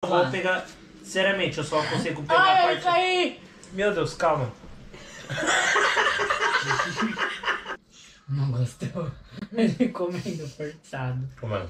vou pegar... Seriamente, eu só consigo pegar a parte... isso aí! Meu Deus, calma. Não gostou? Ele comendo forçado. Como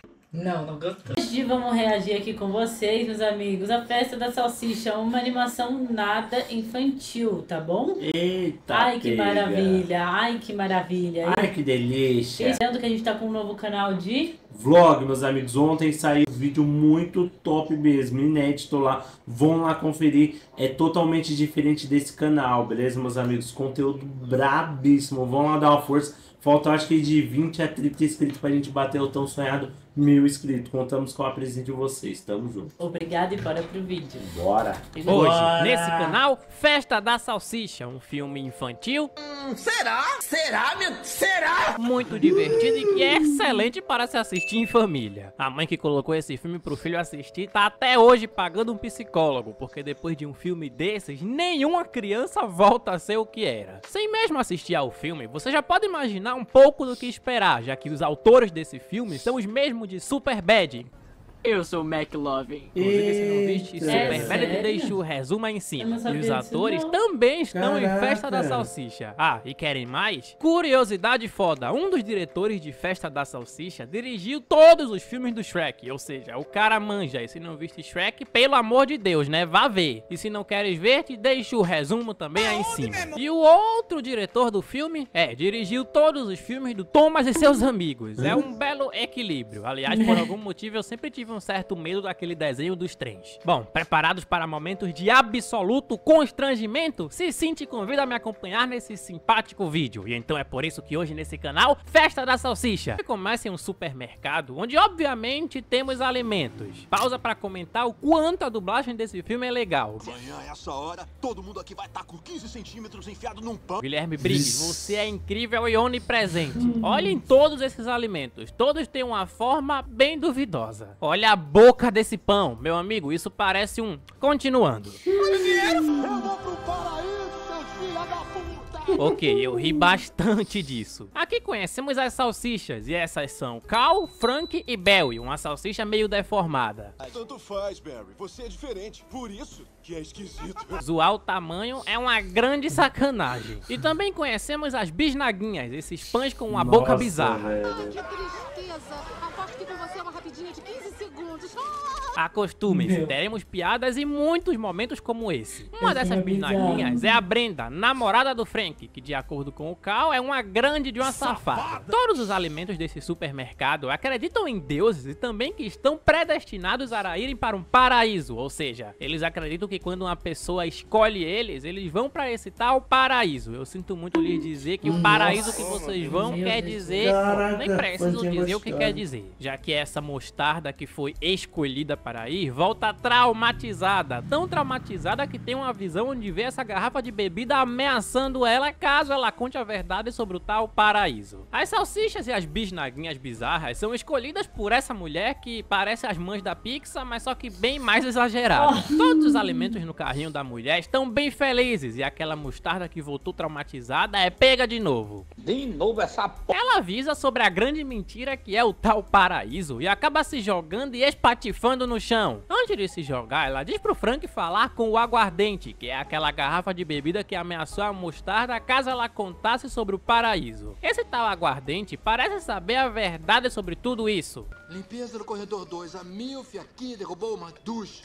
Não gostou. Hoje vamos reagir aqui com vocês, meus amigos. A Festa da Salsicha, uma animação nada infantil, tá bom? Eita, ai, que maravilha! Ai, que maravilha! Ai, que delícia! Lembrando que a gente tá com um novo canal de... vlog, meus amigos. Ontem saiu um vídeo muito top mesmo, inédito lá. Vão lá conferir. É totalmente diferente desse canal, beleza, meus amigos? Conteúdo brabíssimo. Vão lá dar uma força. Falta, acho que de 20 a 30 inscritos pra gente bater o tão sonhado 1000 inscritos. Contamos com a presença de vocês. Tamo junto. Obrigada e bora pro vídeo. Bora. Hoje, nesse canal, Festa da Salsicha, um filme infantil. Será? Será, meu? Será? Muito divertido e que é excelente para se assistir em família. A mãe que colocou esse filme pro filho assistir tá até hoje pagando um psicólogo, porque depois de um filme desses, nenhuma criança volta a ser o que era. Sem mesmo assistir ao filme, você já pode imaginar um pouco do que esperar, já que os autores desse filme são os mesmos de Superbad. Eu sou o McLovin. Inclusive, se não viste Superbad, sério? deixa o resumo aí em cima. Eu não E os sabia disso, atores não. também estão em Caraca. Festa da Salsicha. Ah, e querem mais? Curiosidade foda, um dos diretores de Festa da Salsicha dirigiu todos os filmes do Shrek. Ou seja, o cara manja. E se não viste Shrek, pelo amor de Deus, né? Vá ver. E se não queres ver, te deixo o resumo também aí em cima. E o outro diretor do filme, dirigiu todos os filmes do Thomas e seus amigos. É um belo equilíbrio. Aliás, por algum motivo, eu sempre tive um certo medo daquele desenho dos trens. Bom, preparados para momentos de absoluto constrangimento? Se sim, te convido a me acompanhar nesse simpático vídeo. E então é por isso que hoje nesse canal, Festa da Salsicha. Começa em um supermercado, onde obviamente temos alimentos. Pausa para comentar o quanto a dublagem desse filme é legal. Amanhã, essa hora, todo mundo aqui vai estar com 15 centímetros enfiado num pão. Guilherme Briggs, você é incrível e onipresente. Olhem todos esses alimentos. Todos têm uma forma bem duvidosa. Olha a boca desse pão. Meu amigo, isso parece um... Continuando. Eu vou pro paraíso, seus filhos da puta! Ok, eu ri bastante disso. Aqui conhecemos as salsichas, e essas são Cal, Frank e Belly, uma salsicha meio deformada. Tanto faz, Barry. Você é diferente. Por isso que é esquisito. Zoar o tamanho é uma grande sacanagem. E também conhecemos as bisnaguinhas, esses pães com uma boca bizarra. Velho. Que tristeza! Aposto que com você é uma rapidinha de 15 segundos. Acostume-se, teremos piadas e muitos momentos como esse. Uma Esse dessas é bizarro. bisnaguinhas é a Brenda, namorada do Frank, que de acordo com o Cal é uma grande de uma safada. Todos os alimentos desse supermercado acreditam em deuses e também que estão predestinados a irem para um paraíso, ou seja, eles acreditam que quando uma pessoa escolhe eles vão para esse tal paraíso. Eu sinto muito lhes dizer que o paraíso que vocês vão Meu quer Deus. dizer, Caraca, nem preciso quanto dizer o que gostado. quer dizer, já que essa mostarda que foi escolhida para ir volta traumatizada, tão traumatizada que tem uma visão onde vê essa garrafa de bebida ameaçando ela caso ela conte a verdade sobre o tal paraíso. As salsichas e as bisnaguinhas bizarras são escolhidas por essa mulher que parece as mães da Pixar, mas só que bem mais exagerada. Todos os alimentos no carrinho da mulher estão bem felizes e aquela mostarda que voltou traumatizada é pega de novo. De novo essa p... Ela avisa sobre a grande mentira que é o tal paraíso e acaba se jogando e espatifando no chão. Antes de se jogar, ela diz pro Frank falar com o aguardente, que é aquela garrafa de bebida que ameaçou a mostarda caso ela contasse sobre o paraíso. Esse tal aguardente parece saber a verdade sobre tudo isso. Limpeza no corredor 2. A Milf aqui derrubou uma ducha.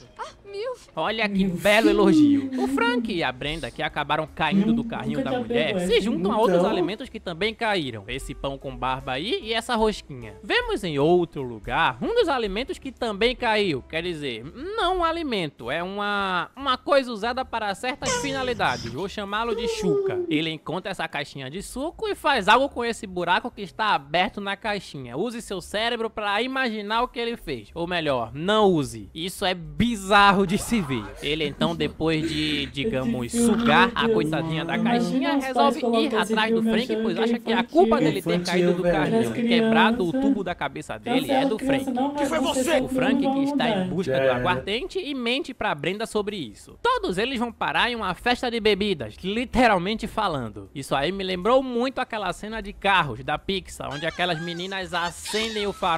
Olha que belo elogio. O Frank e a Brenda, que acabaram caindo do carrinho Nunca da tinha mulher, pego se essa. juntam a outros alimentos que também caíram. Esse pão com barba aí e essa rosquinha. Vemos em outro lugar um dos alimentos que também caiu. Quer dizer, não um alimento, é uma coisa usada para certas finalidades. Vou chamá-lo de chuca. Ele encontra essa caixinha de suco e faz algo com esse buraco que está aberto na caixinha. Use seu cérebro para imaginar o que ele fez. Ou melhor, não use. Isso é bizarro de se ver. Ele então, depois de, digamos, sugar a coitadinha da caixinha, resolve ir atrás do Frank, pois acha que a culpa dele ter caído do carrinho e quebrado o tubo da cabeça dele é do Frank. Que foi você? O Frank que está em busca do aguardente e mente pra Brenda sobre isso. Todos eles vão parar em uma festa de bebidas, literalmente falando. Isso aí me lembrou muito aquela cena de Carros da Pixar, onde aquelas meninas acendem o farol pra uma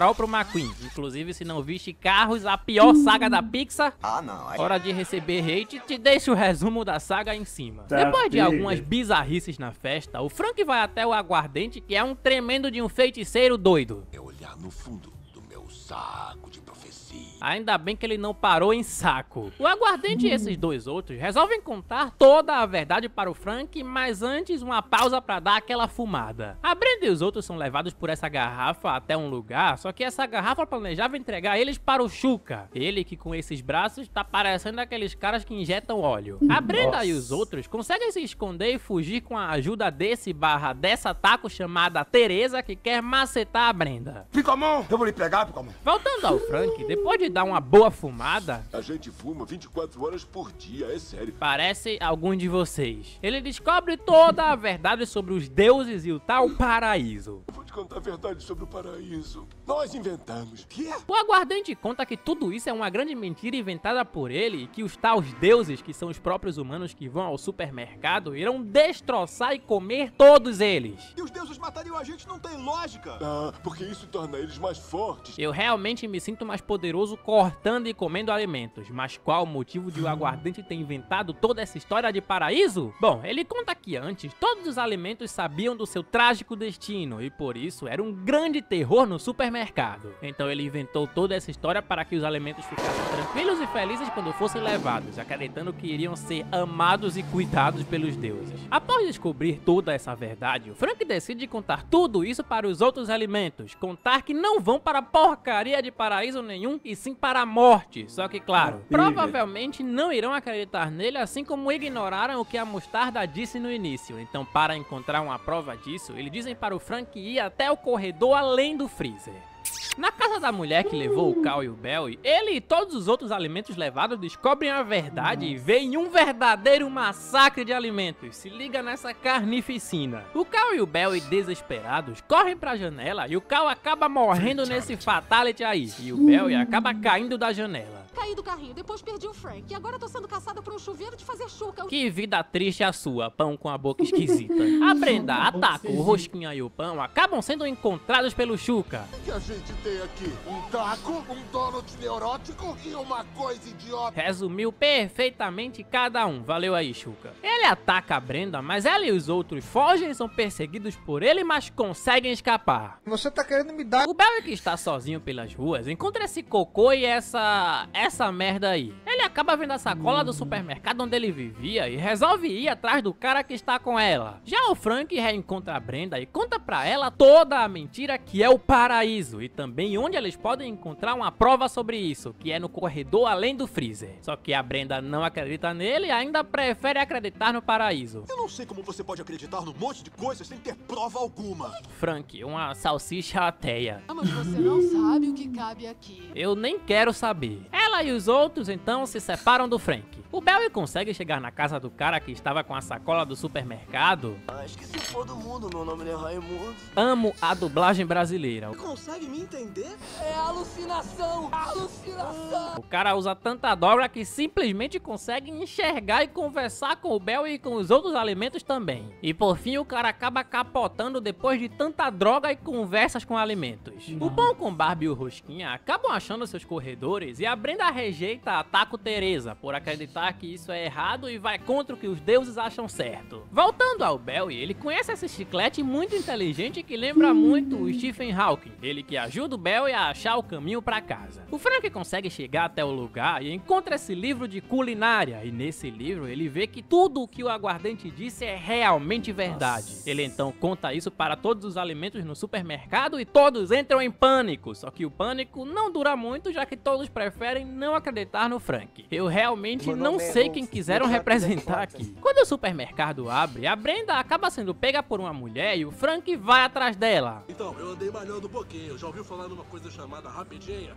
McQueen. Inclusive, se não viste Carros, a pior saga da Pixar, não. hora de receber hate, te deixo o resumo da saga aí em cima. Tá, Depois de filho. algumas bizarrices na festa, o Frank vai até o aguardente, que é um tremendo de um feiticeiro doido. É olhar no fundo do meu saco de profecia. Ainda bem que ele não parou em saco. O aguardente e esses dois outros resolvem contar toda a verdade para o Frank, mas antes uma pausa para dar aquela fumada. A Brenda e os outros são levados por essa garrafa até um lugar, só que essa garrafa planejava entregar eles para o Chuka. Ele que com esses braços tá parecendo aqueles caras que injetam óleo. A Brenda e os outros conseguem se esconder e fugir com a ajuda dessa taco chamada Teresa, que quer macetar a Brenda. Picamon, eu vou lhe pegar, Picamon. Voltando ao Frank, depois de dar uma boa fumada, A gente fuma 24 horas por dia, é sério. parece algum de vocês. Ele descobre toda a verdade sobre os deuses e o tal paraíso. Eu vou te contar a verdade sobre o paraíso. Nós inventamos. Que? O aguardente conta que tudo isso é uma grande mentira inventada por ele e que os tais deuses, que são os próprios humanos que vão ao supermercado, irão destroçar e comer todos eles. E os deuses matariam a gente, não tem lógica. Ah, porque isso torna eles mais fortes. Eu realmente me sinto mais poderoso cortando e comendo alimentos, mas qual o motivo de o aguardente ter inventado toda essa história de paraíso? Bom, ele conta que antes todos os alimentos sabiam do seu trágico destino e por isso era um grande terror no supermercado. Então ele inventou toda essa história para que os alimentos ficassem tranquilos e felizes quando fossem levados, acreditando que iriam ser amados e cuidados pelos deuses. Após descobrir toda essa verdade, o Frank decide contar tudo isso para os outros alimentos, contar que não vão para porcaria de paraíso nenhum e sim para a morte. Só que claro, provavelmente não irão acreditar nele, assim como ignoraram o que a mostarda disse no início. Então, para encontrar uma prova disso, eles dizem para o Frank ir até o corredor além do freezer. Na casa da mulher que levou o Cal e o Belly, ele e todos os outros alimentos levados descobrem a verdade e veem um verdadeiro massacre de alimentos. Se liga nessa carnificina. O Cal e o Belly, desesperados, correm pra janela e o Cal acaba morrendo nesse fatality aí. E o Belly acaba caindo da janela. Caí do carrinho, depois perdi o Frank. E agora tô sendo caçada por um chuveiro de fazer chuca. Que vida triste a sua, pão com a boca esquisita. A Brenda, a Taco, o Rosquinha e o Pão acabam sendo encontrados pelo Chuka. O que a gente tem aqui? Um taco, um donut neurótico e uma coisa idiota. Resumiu perfeitamente cada um. Valeu aí, Chuka. Ele ataca a Brenda, mas ela e os outros fogem e são perseguidos por ele, mas conseguem escapar. Você tá querendo me dar... O Belly, que está sozinho pelas ruas, encontra esse cocô e essa merda aí. Ele acaba vendo a sacola do supermercado onde ele vivia e resolve ir atrás do cara que está com ela. Já o Frank reencontra a Brenda e conta pra ela toda a mentira que é o paraíso e também onde eles podem encontrar uma prova sobre isso, que é no corredor além do freezer. Só que a Brenda não acredita nele e ainda prefere acreditar no paraíso. Eu não sei como você pode acreditar num monte de coisas sem ter prova alguma. Frank, uma salsicha ateia. Mas você não sabe o que cabe aqui. Eu nem quero saber. Ela e os outros então se separam do Frank. O Belly consegue chegar na casa do cara que estava com a sacola do supermercado. Acho que se for do mundo, meu nome não é Raimundo. Amo a dublagem brasileira. Consegue me entender? É alucinação! Alucinação! O cara usa tanta droga que simplesmente consegue enxergar e conversar com o Belly e com os outros alimentos também. E por fim o cara acaba capotando depois de tanta droga e conversas com alimentos. O Pão com Barbie e o Rosquinha acabam achando seus corredores e a Brenda rejeita a Taco Teresa por acreditar que isso é errado e vai contra o que os deuses acham certo. Voltando ao Belly, ele conhece esse chiclete muito inteligente que lembra muito o Stephen Hawking, ele que ajuda o Belly a achar o caminho pra casa. O Frank consegue chegar até o lugar e encontra esse livro de culinária, e nesse livro ele vê que tudo o que o aguardente disse é realmente verdade. Ele então conta isso para todos os alimentos no supermercado e todos entram em pânico, só que o pânico não dura muito, já que todos preferem não acreditar no Frank. Eu realmente não sei quem quiseram representar aqui. Quando o supermercado abre, a Brenda acaba sendo pega por uma mulher e o Frank vai atrás dela. Então, eu andei malhando um pouquinho. Já ouviu falar numa coisa chamada rapidinha?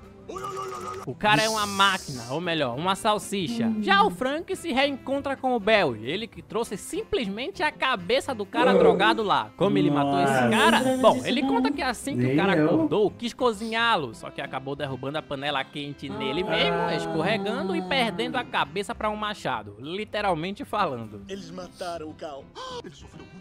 O cara é uma máquina, ou melhor, uma salsicha. Já o Frank se reencontra com o Belly, ele que trouxe simplesmente a cabeça do cara drogado lá. Como ele matou esse cara? Bom, ele conta que assim que o cara acordou, quis cozinhá-lo, só que acabou derrubando a panela quente nele mesmo, escorregando e perdendo a cabeça pra um machado, literalmente falando. Eles mataram o Cal. Ele sofreu muito.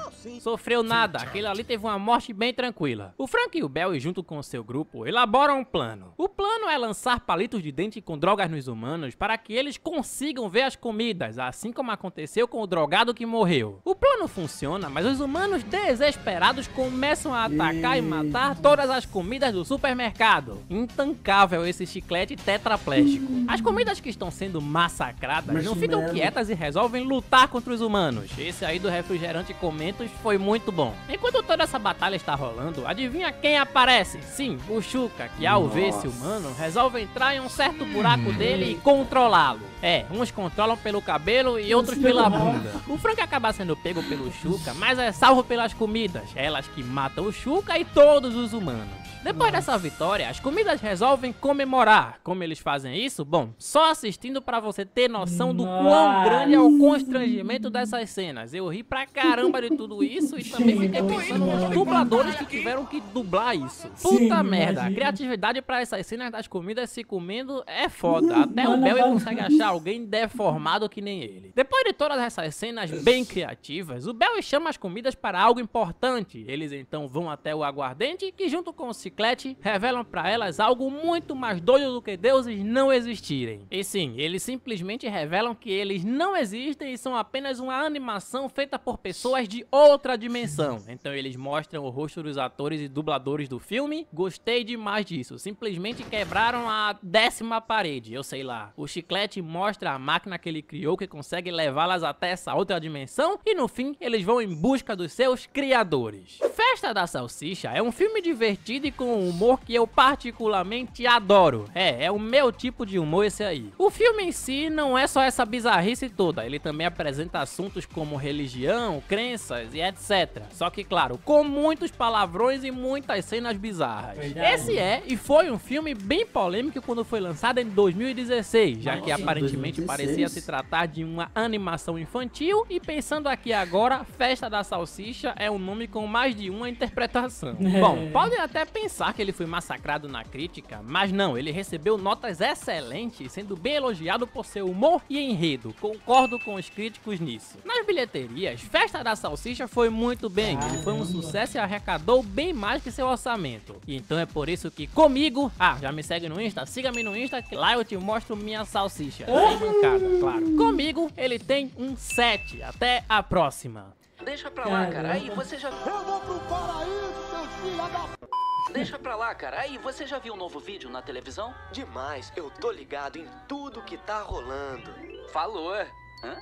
Sofreu nada, aquele ali teve uma morte bem tranquila. O Frank e o Barry, junto com seu grupo, elaboram um plano. O plano é lançar palitos de dente com drogas nos humanos para que eles consigam ver as comidas, assim como aconteceu com o drogado que morreu. O plano funciona, mas os humanos desesperados começam a atacar e matar todas as comidas do supermercado. Intancável esse chiclete tetraplégico. As comidas que estão sendo massacradas não ficam quietas e resolvem lutar contra os humanos. Esse aí do refrigerante com Mentos foi muito bom. Enquanto toda essa batalha está rolando, adivinha quem aparece? Sim, o Chuca, que ao ver esse humano, resolve entrar em um certo buraco dele e controlá-lo. Uns controlam pelo cabelo e outros pela bunda. O Frank acaba sendo pego pelo Chuca, mas é salvo pelas comidas, elas que matam o Chuca e todos os humanos. Depois dessa vitória, as comidas resolvem comemorar. Como eles fazem isso? Bom, só assistindo pra você ter noção do quão grande é o constrangimento dessas cenas. Eu ri pra caramba de tudo isso e também fiquei pensando nos dubladores que tiveram que dublar isso. Puta merda, a criatividade pra essas cenas das comidas se comendo é foda. Até o Barry consegue achar alguém deformado que nem ele. Depois de todas essas cenas bem criativas, o Barry chama as comidas para algo importante. Eles então vão até o aguardente, que junto com o chiclete revelam pra elas algo muito mais doido do que deuses não existirem. E sim, eles simplesmente revelam que eles não existem e são apenas uma animação feita por pessoas de outra dimensão. Então eles mostram o rosto dos atores e dubladores do filme. Gostei demais disso, simplesmente quebraram a 10ª parede, eu sei lá. O chiclete mostra a máquina que ele criou que consegue levá-las até essa outra dimensão e no fim eles vão em busca dos seus criadores. Festa da Salsicha é um filme divertido e com um humor que eu particularmente adoro. É o meu tipo de humor esse aí. O filme em si não é só essa bizarrice toda, ele também apresenta assuntos como religião, crenças e etc. Só que claro, com muitos palavrões e muitas cenas bizarras. Verdade. Esse e foi um filme bem polêmico quando foi lançado em 2016, já que aparentemente 2016. parecia se tratar de uma animação infantil e pensando aqui agora, Festa da Salsicha é um nome com mais de uma interpretação. Bom, podem até pensar que ele foi massacrado na crítica, mas não, ele recebeu notas excelentes, sendo bem elogiado por seu humor e enredo. Concordo com os críticos nisso. Nas bilheterias, Festa da Salsicha foi muito bem, ele foi um sucesso e arrecadou bem mais que seu orçamento. E então é por isso que comigo, já me segue no Insta? Siga-me no Insta que lá eu te mostro minha salsicha, sem bancada, claro. Comigo ele tem um 7, até a próxima. Deixa pra lá, cara. Aí você já... Eu vou pro paraíso, seus filhos da... Deixa pra lá, cara. Aí você já viu um novo vídeo na televisão? Demais, eu tô ligado em tudo que tá rolando. Falou. Hã?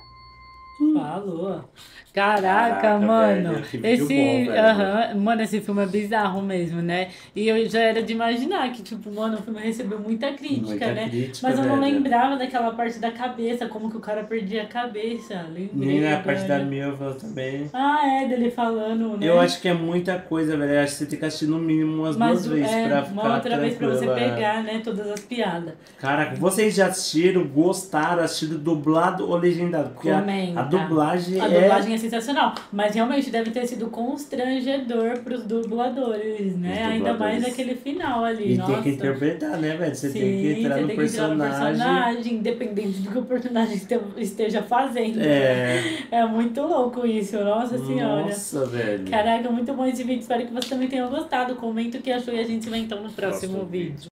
Falou. Caraca, mano. velho, que vídeo bom, velho. Mano, esse filme é bizarro mesmo, né? E eu já era de imaginar que, tipo, mano, o filme recebeu muita crítica, Muita né? crítica, Mas eu não velho. lembrava daquela parte da cabeça, como que o cara perdia a cabeça. Lembrei Nem na parte da agora. Milva também. Dele falando, né? Eu acho que é muita coisa, velho. Eu acho que você tem que assistir no mínimo umas duas vezes pra ficar uma outra vez pra você tranquilo, pegar, né, todas as piadas. Caraca, vocês já assistiram, gostaram, assistiram dublado ou legendado? Porque Comenta. a dublagem A dublagem é sensacional, mas realmente deve ter sido constrangedor pros dubladores, né? Os Ainda mais dubladores. naquele final ali, E nossa. tem que interpretar, né, velho? Você Sim, tem que entrar você no tem que entrar no personagem. personagem, independente do que o personagem esteja fazendo. É. É muito louco isso, nossa senhora. Nossa, velho. Caraca, muito bom esse vídeo. Espero que você também tenha gostado. Comenta o que achou e a gente se vê então no próximo vídeo.